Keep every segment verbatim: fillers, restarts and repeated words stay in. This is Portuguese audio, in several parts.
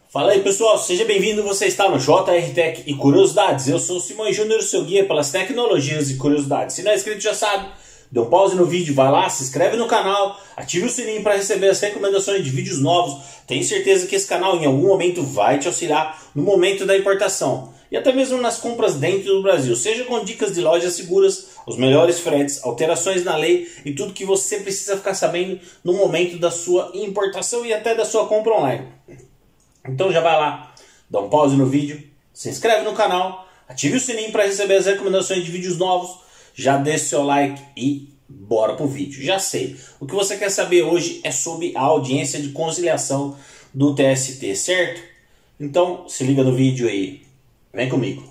Fala aí pessoal, seja bem-vindo, você está no J R Tech e Curiosidades. Eu sou o Simão Júnior, seu guia pelas tecnologias e curiosidades. Se não é inscrito já sabe, dê um pause no vídeo, vai lá, se inscreve no canal, ative o sininho para receber as recomendações de vídeos novos. Tenho certeza que esse canal em algum momento vai te auxiliar no momento da importação e até mesmo nas compras dentro do Brasil, seja com dicas de lojas seguras, os melhores fretes, alterações na lei e tudo que você precisa ficar sabendo no momento da sua importação e até da sua compra online. Então já vai lá, dá um pause no vídeo, se inscreve no canal, ative o sininho para receber as recomendações de vídeos novos, já deixe seu like e bora pro vídeo. Já sei, o que você quer saber hoje é sobre a audiência de conciliação do T S T, certo? Então se liga no vídeo aí, vem comigo.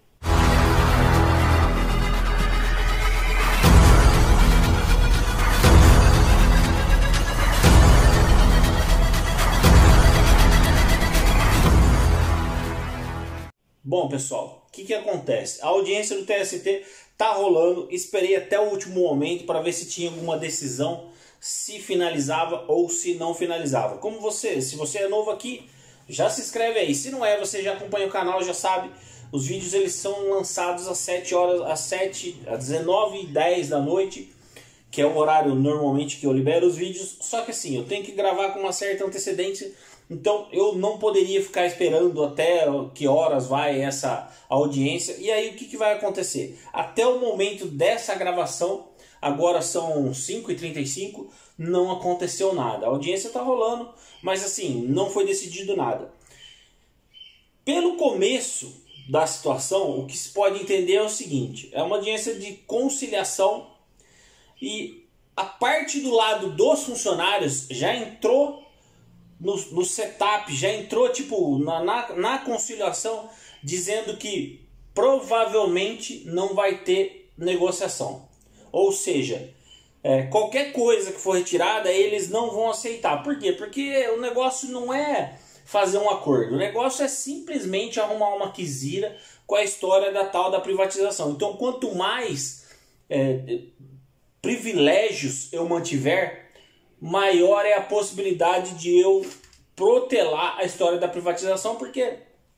Bom pessoal, o que, que acontece? A audiência do T S T tá rolando, esperei até o último momento para ver se tinha alguma decisão, se finalizava ou se não finalizava. Como você, se você é novo aqui, já se inscreve aí. Se não é, você já acompanha o canal, já sabe. Os vídeos eles são lançados às sete horas, às sete, às dezenove e dez da noite, que é o horário normalmente que eu libero os vídeos. Só que assim, eu tenho que gravar com uma certa antecedência. Então eu não poderia ficar esperando até que horas vai essa audiência. E aí o que, que vai acontecer? Até o momento dessa gravação, agora são cinco e trinta e cinco, não aconteceu nada. A audiência está rolando, mas assim, não foi decidido nada. Pelo começo da situação, o que se pode entender é o seguinte: é uma audiência de conciliação e a parte do lado dos funcionários já entrou No, no setup, já entrou tipo na, na, na conciliação dizendo que provavelmente não vai ter negociação. Ou seja, é, qualquer coisa que for retirada eles não vão aceitar. Por quê? Porque o negócio não é fazer um acordo, o negócio é simplesmente arrumar uma quizira com a história da tal da privatização. Então quanto mais é, privilégios eu mantiver, maior é a possibilidade de eu protelar a história da privatização, porque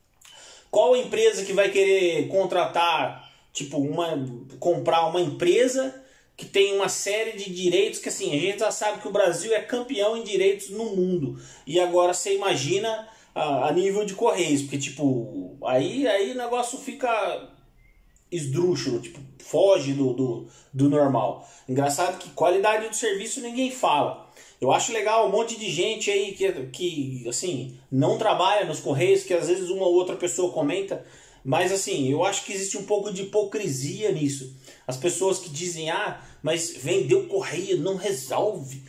qual empresa que vai querer contratar, tipo, uma, comprar uma empresa que tem uma série de direitos que, assim, a gente já sabe que o Brasil é campeão em direitos no mundo, e agora você imagina a, a nível de Correios, porque, tipo, aí, aí o negócio fica esdrúxulo, tipo, foge do, do, do normal. Engraçado que qualidade do serviço ninguém fala. Eu acho legal um monte de gente aí que, que assim, não trabalha nos Correios, que às vezes uma ou outra pessoa comenta, mas assim, eu acho que existe um pouco de hipocrisia nisso. As pessoas que dizem, ah, mas vender o Correio não resolve,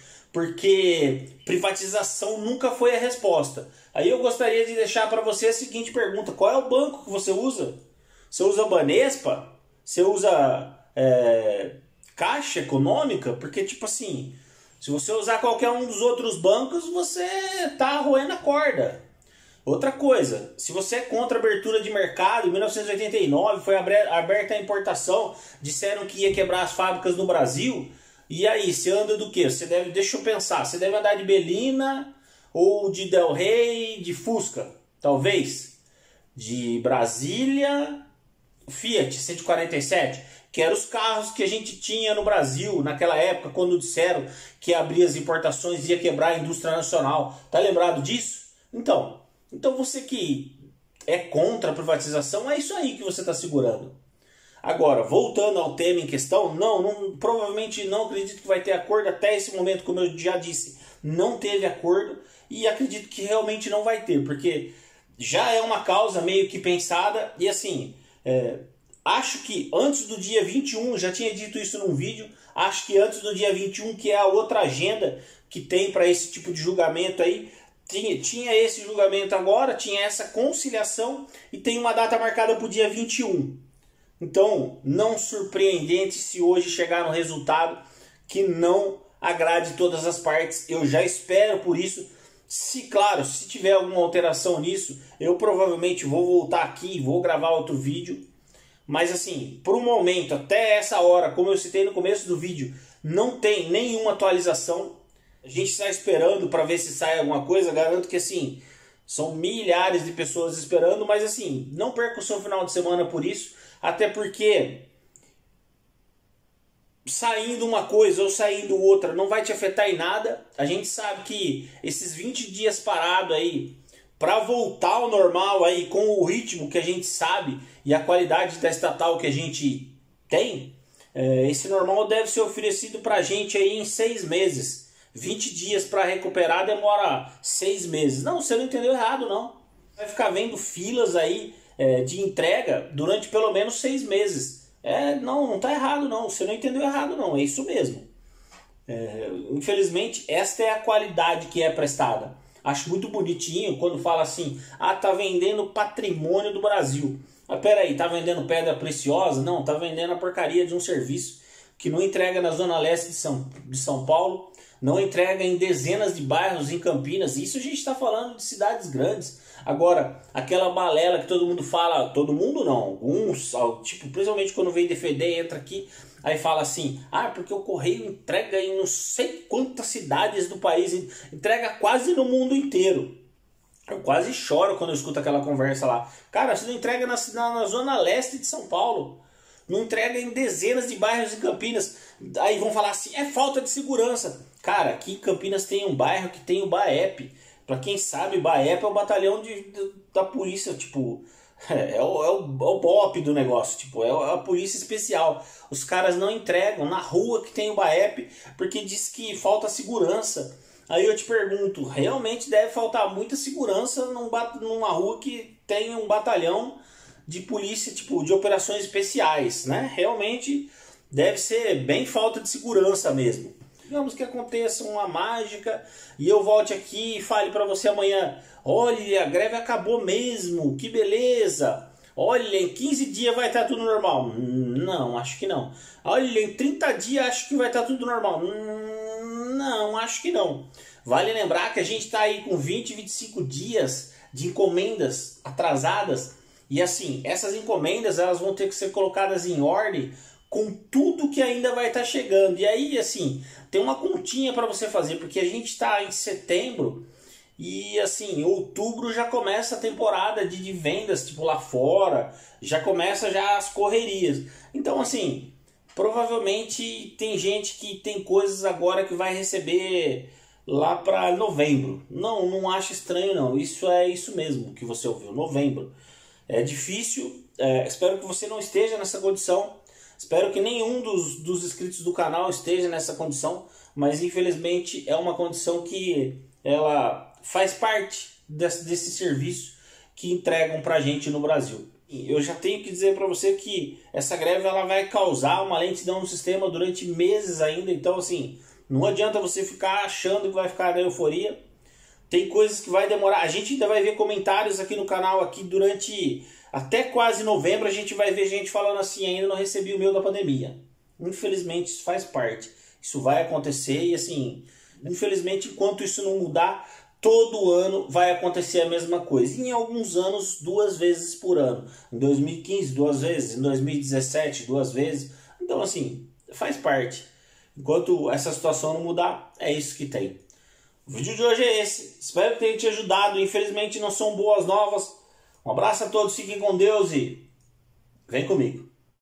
porque privatização nunca foi a resposta. Aí eu gostaria de deixar para você a seguinte pergunta: qual é o banco que você usa? Você usa Banespa? Você usa é, Caixa Econômica? Porque tipo assim, se você usar qualquer um dos outros bancos, você está roendo a corda. Outra coisa, se você é contra a abertura de mercado, em mil novecentos e oitenta e nove foi aberta a importação, disseram que ia quebrar as fábricas no Brasil, e aí, você anda do quê? Você deve, deixa eu pensar, você deve andar de Belina, ou de Del Rey, de Fusca, talvez, de Brasília, Fiat cento e quarenta e sete, que eram os carros que a gente tinha no Brasil naquela época, quando disseram que abrir as importações ia quebrar a indústria nacional. Tá lembrado disso? Então, então você que é contra a privatização, é isso aí que você está segurando. Agora, voltando ao tema em questão, não, não, provavelmente não acredito que vai ter acordo até esse momento, como eu já disse, não teve acordo e acredito que realmente não vai ter, porque já é uma causa meio que pensada e assim... É, acho que antes do dia vinte e um, já tinha dito isso num vídeo, acho que antes do dia vinte e um, que é a outra agenda que tem para esse tipo de julgamento aí, tinha, tinha esse julgamento agora, tinha essa conciliação e tem uma data marcada para o dia vinte e um. Então, não surpreendente se hoje chegar no resultado que não agrade todas as partes. Eu já espero por isso. Se, claro, se tiver alguma alteração nisso, eu provavelmente vou voltar aqui e vou gravar outro vídeo. Mas assim, por um momento, até essa hora, como eu citei no começo do vídeo, não tem nenhuma atualização. A gente está esperando para ver se sai alguma coisa. Garanto que assim, São milhares de pessoas esperando, mas assim, não perca o seu final de semana por isso, até porque saindo uma coisa ou saindo outra não vai te afetar em nada. A gente sabe que esses vinte dias parado aí, para voltar ao normal aí com o ritmo que a gente sabe e a qualidade da estatal que a gente tem, é, esse normal deve ser oferecido para a gente aí em seis meses. vinte dias para recuperar demora seis meses. Não, você não entendeu errado, não. Vai ficar vendo filas aí é, de entrega durante pelo menos seis meses. É, não, não tá errado, não. Você não entendeu errado, não. É isso mesmo. É, infelizmente, esta é a qualidade que é prestada. Acho muito bonitinho quando fala assim: ah, tá vendendo patrimônio do Brasil. Mas peraí, tá vendendo pedra preciosa? Não, tá vendendo a porcaria de um serviço que não entrega na Zona Leste de São, de São Paulo, não entrega em dezenas de bairros em Campinas. Isso a gente está falando de cidades grandes. Agora, aquela balela que todo mundo fala, todo mundo não, alguns, tipo, principalmente quando vem defender, entra aqui, aí fala assim: ah, porque o Correio entrega em não sei quantas cidades do país, entrega quase no mundo inteiro. Eu quase choro quando eu escuto aquela conversa lá. Cara, você não entrega na, na, na Zona Leste de São Paulo, não entrega em dezenas de bairros em Campinas. Aí vão falar assim: é falta de segurança. Cara, aqui em Campinas tem um bairro que tem o BAEP. Pra quem sabe, o BAEP é o batalhão de, de, da polícia, tipo, é, é, o, é, o, é o B O P do negócio, tipo, é a polícia especial. Os caras não entregam na rua que tem o BAEP porque diz que falta segurança. Aí eu te pergunto, realmente deve faltar muita segurança num, numa rua que tem um batalhão de polícia, tipo, de operações especiais, né? Realmente deve ser bem falta de segurança mesmo. Digamos que aconteça uma mágica e eu volte aqui e fale para você amanhã: olha, a greve acabou mesmo, que beleza. Olha, em quinze dias vai estar tudo normal. Não, acho que não. Olha, em trinta dias acho que vai estar tudo normal. Não, acho que não. Vale lembrar que a gente está aí com vinte, vinte e cinco dias de encomendas atrasadas. E assim, essas encomendas elas vão ter que ser colocadas em ordem com tudo que ainda vai estar chegando. E aí, assim, tem uma continha para você fazer, porque a gente está em setembro e, assim, em outubro já começa a temporada de, de vendas, tipo, lá fora, já começa já as correrias. Então, assim, provavelmente tem gente que tem coisas agora que vai receber lá para novembro. Não, não acho estranho, não. Isso é isso mesmo que você ouviu, novembro. É difícil, é, espero que você não esteja nessa condição. Espero que nenhum dos, dos inscritos do canal esteja nessa condição, mas infelizmente é uma condição que ela faz parte desse, desse serviço que entregam pra gente no Brasil. E eu já tenho que dizer para você que essa greve ela vai causar uma lentidão no sistema durante meses ainda, então assim, não adianta você ficar achando que vai ficar na euforia. Tem coisas que vai demorar, a gente ainda vai ver comentários aqui no canal aqui durante até quase novembro, a gente vai ver gente falando assim: ainda não recebi o meu da pandemia. Infelizmente isso faz parte, isso vai acontecer e assim, infelizmente enquanto isso não mudar, todo ano vai acontecer a mesma coisa. E em alguns anos, duas vezes por ano. Em dois mil e quinze, duas vezes, em dois mil e dezessete, duas vezes. Então assim, faz parte. Enquanto essa situação não mudar, é isso que tem. O vídeo de hoje é esse, espero que tenha te ajudado. Infelizmente não são boas novas. Um abraço a todos, fiquem com Deus e vem comigo.